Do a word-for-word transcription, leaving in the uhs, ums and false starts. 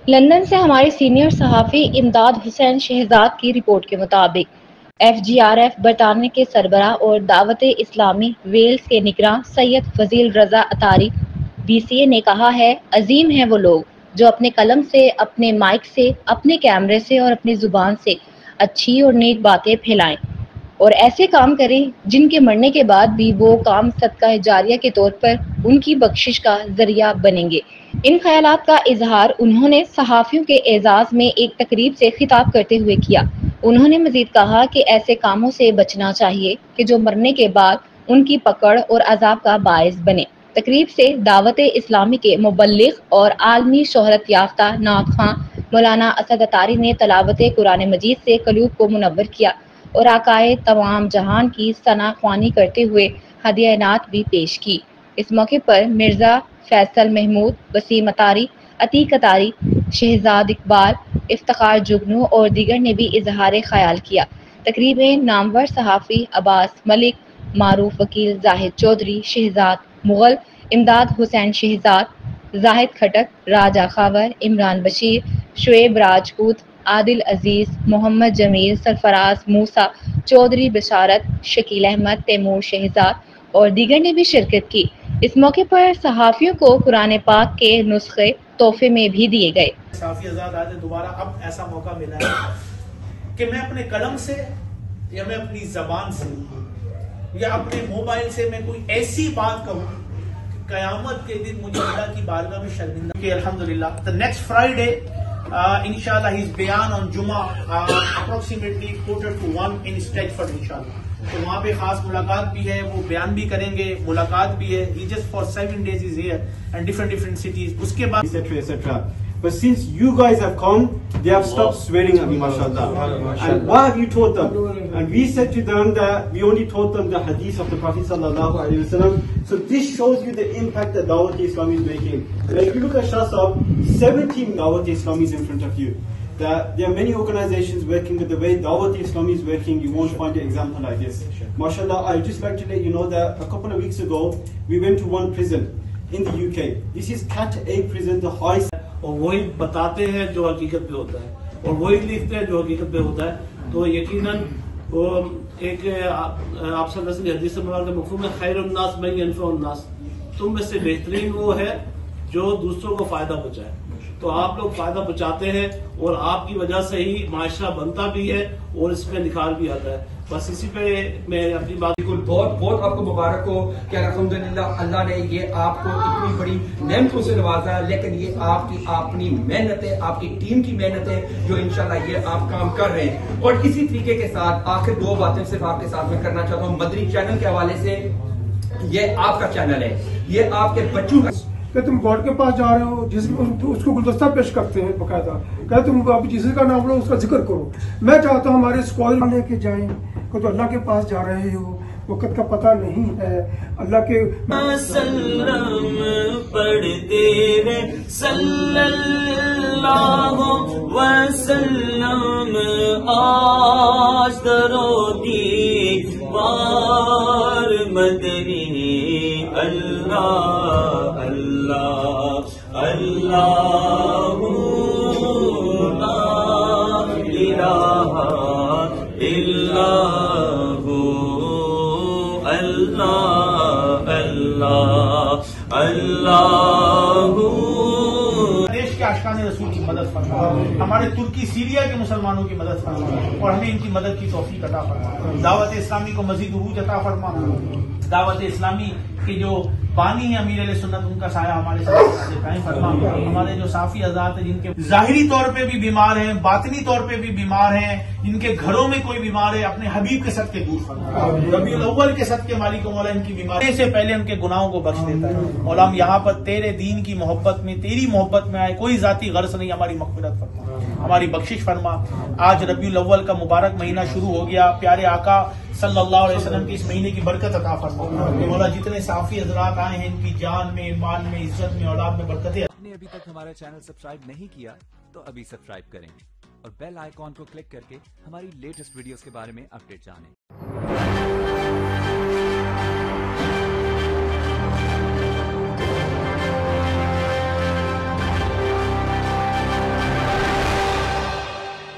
London سے ہمارے senior صحافی امداد حسین شہزاد کی رپورٹ کے مطابق ایف جی آر ایف برطانیہ کے سربراہ اور دعوت اسلامی ویلز کے نگراں Syed Fazeel Raza Attari B C A نے کہا ہے، عظیم ہیں وہ لوگ جو اپنے قلم سے، اپنے مائک سے، اپنے کیمرے سے اور اپنی زبان سے اچھی اور نیک باتیں پھیلائیں اور ایسے کام کریں جن کے مرنے کے بعد بھی وہ کام صدقہ جاریہ کے طور پر ان کی بخشش کا ذریعہ بنیں گے۔ ان خیالات کا اظہار انہوں نے صحافیوں کے اعزاز میں ایک تقریب سے خطاب کرتے ہوئے کیا۔ انہوں نے مزید کہا کہ ایسے کاموں سے بچنا چاہیے کہ جو مرنے کے بعد ان کی پکڑ اور عذاب کا باعث بنے۔ تقریب سے دعوت اسلامی کے مبلغ اور عالمی شہرت یافتہ نعت خواں مولانا اسد اطاری نے تلاوت قرآن مجید سے قلوب کو منور کیا اور آقائے تمام جہان کی ثنا خوانی کرتے ہوئے ہدیہ نعت بھی پیش کی۔ اس موقع پر مرزا فیصل محمود، وسیم اطاری، عتیق اطاری، شہزاد اقبال، افتخار جگنو اور دیگر نے بھی اظہار خیال کیا۔ تقریب میں نامور صحافی عباس ملک، معروف وکیل زاہد چودھری، شہزاد مغل، امداد حسین شہزاد، زاہد کھٹک، راجہ خاور، عمران بشیر، شعیب راجپوت، عادل عزیز، محمد جمیل، سرفراز موسیٰ، چودھری بشارت، شکیل احمد، تیمور شہزاد اور دیگر نے بھی شرکت کی۔ اس موقع پر صحافیوں کو قرآن پاک کے نسخے تحفے میں بھی دیے گئے۔ صحافی آزاد آج دوبارہ اب ایسا موقع ملا ہے کہ میں اپنے قلم سے یا میں اپنی زبان سے یا اپنے موبائل سے میں کوئی ایسی بات کہوں کہ قیامت کے دن مجھے اللہ کی بارگاہ میں شرمندہ کہ الحمدللہ the next Friday uh, inshallah his بیان on Juma uh, approximately quarter to one in Stratford inshallah. تو وہاں پہ خاص ملاقات بھی ہے، وہ بیان بھی کریں گے، ملاقات بھی ہے. He just for seven days is here and different different cities. اس کے بعد etc etc. But since you guys have come, they have stopped swearing at me, mashallah. And what have you taught them? And we said to them that we only taught them the hadith of the Prophet sallallahu alaihi wasallam. So this shows you the impact that Dawat Islami is making. And if you look at Shah Sahab, seventeen Dawat Islami is in front of you. That there are many organizations working with the way Dawat Islami is working. You won't find an example like this. Mashallah, I would just like to let you know that a couple of weeks ago, we went to one prison in the U K. This is Cat A prison, the highest. اور وہی بتاتے ہیں جو حقیقت پہ ہوتا ہے اور وہی لکھتے ہیں جو حقیقت پہ ہوتا ہے، تو یقیناً وہ ایک آپ صلی اللہ علیہ وسلم حدیث سے مراد مفہوم ہے خیر الناس من ینفع الناس، تم میں سے بہترین وہ ہے جو دوسروں کو فائدہ پہنچائے. تو آپ لوگ فائدہ پہنچاتے ہیں اور آپ کی وجہ سے ہی معاشرہ بنتا بھی ہے اور اس میں نکھار بھی آتا ہے. بس اسی پہ میں اپنی بات بہت بہت آپ کو مبارک ہو کہ الحمدللہ اللہ نے یہ آپ کو اتنی بڑی نعمتوں سے نوازا ہے، لیکن یہ آپ کی اپنی محنت ہے، آپ کی ٹیم کی محنت ہے جو انشاءاللہ یہ آپ کام کر رہے ہیں. اور اسی طریقے کے ساتھ آخر دو باتیں صرف آپ کے ساتھ میں کرنا چاہتا ہوں. مدنی چینل کے حوالے سے یہ آپ کا چینل ہے، یہ آپ کے بچوں کا کہ تم گاڈ کے پاس جا رہے ہو، جس اس کو گلدستہ پیش کرتے ہیں باقاعدہ، کہ تم اب جس کا نام لو اس کا ذکر کرو. میں چاہتا ہوں ہمارے اسکالر لے کے جائیں کہ تو اللہ کے پاس جا رہے ہو، وقت کا پتہ نہیں ہے. اللہ کے سلام پڑھتے ہیں صلی اللہ وسلم آج درو دیوار مدنی. اللہ اللہ اللہ لا الہ الا اللہ اللہ اللہ. دیش کے عاشقان رسول کی مدد فرما، ہمارے ترکی سیریا کے مسلمانوں کی مدد فرما اور ہمیں ان کی مدد کی توفیق عطا فرما. دعوت اسلامی کو مزید عروج عطا فرما. دعوت اسلامی کے جو بانی ہیں امیر علیہ سنت، ان کا سایہ ہمارے ساتھ قائم فرما. ہمارے جو صافی حضرات ہیں جن کے ظاہری طور پہ بھی بیمار ہیں، باطنی طور پہ بھی بیمار ہیں، جن کے گھروں میں کوئی بیمار ہے، اپنے حبیب کے صدقے دور فرما. ربیع الاول کے صدقے مالک مولا ان کی بیماری سے پہلے ان کے گناہوں کو بخش دیتا ہے. مولا ہم یہاں پر تیرے دین کی محبت میں، تیری محبت میں آئے، کوئی ذاتی غرض نہیں، ہماری مغفرت فرما، ہماری بخشش فرما. آج ربیع الاول کا مبارک مہینہ شروع ہو گیا، پیارے آقا صلی اللہ علیہ وسلم کی اس مہینے کی برکت عطا فرما. کہ مولا جتنے صافی حضرات آئے ہیں ان کی جان میں، مال میں، عزت میں، اولاد میں برکتیں. آپ نے ابھی تک ہمارا چینل سبسکرائب نہیں کیا تو ابھی سبسکرائب کریں اور بیل آئیکن کو کلک کر کے ہماری لیٹسٹ ویڈیوز کے بارے میں اپڈیٹ جانیں.